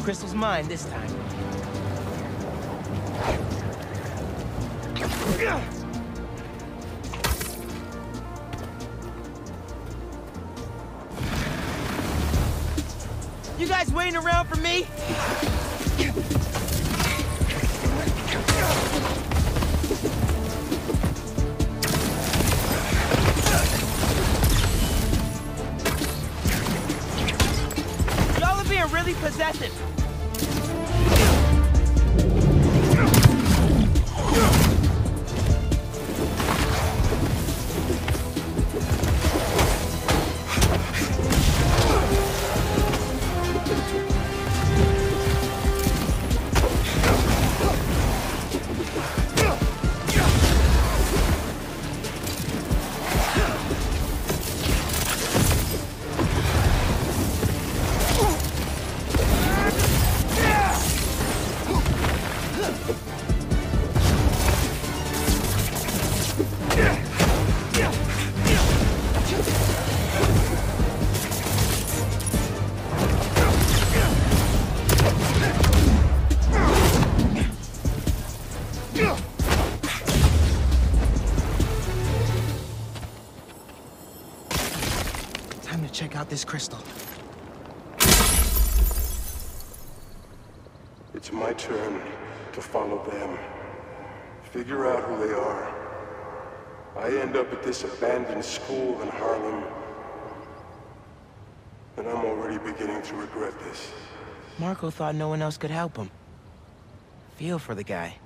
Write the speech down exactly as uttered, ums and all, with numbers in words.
crystal's mine this time. You guys waiting around for me? Y'all are being really possessive. Time to check out this crystal. It's my turn to follow them. Figure out who they are. I end up at this abandoned school in Harlem, and I'm already beginning to regret this. Marco thought no one else could help him. Feel for the guy.